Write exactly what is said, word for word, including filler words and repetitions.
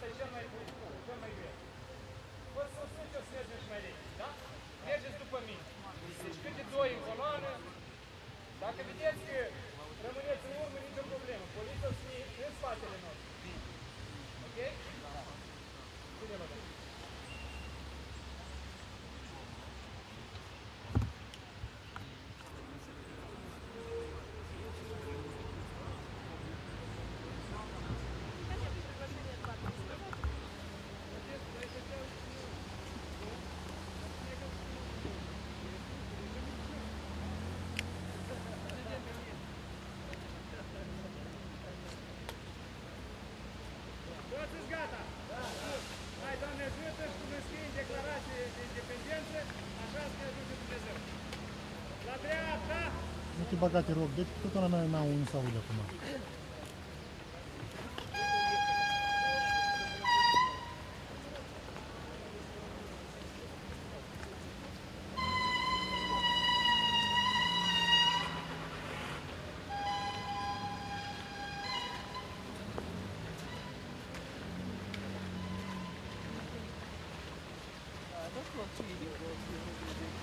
e cel mai, cel mai greu. O să o suci, o să mergem și mai repede, da? Mergeți după mine. Deci câte doi în coloană. Dacă vedeți că rămâneți în urmă, nicio problemă. Poliția o să fie în spatele nostru. Ok? Bine, vă dăm. Toți gata? Da. Hai, Doamne ajută și cum înscrie în declarație de independență, așa să ne ajute Dumnezeu. La dreapta! Nu te băga, te rog, deci tot la mea n-au unul să aude acum. That's not cheating, bro.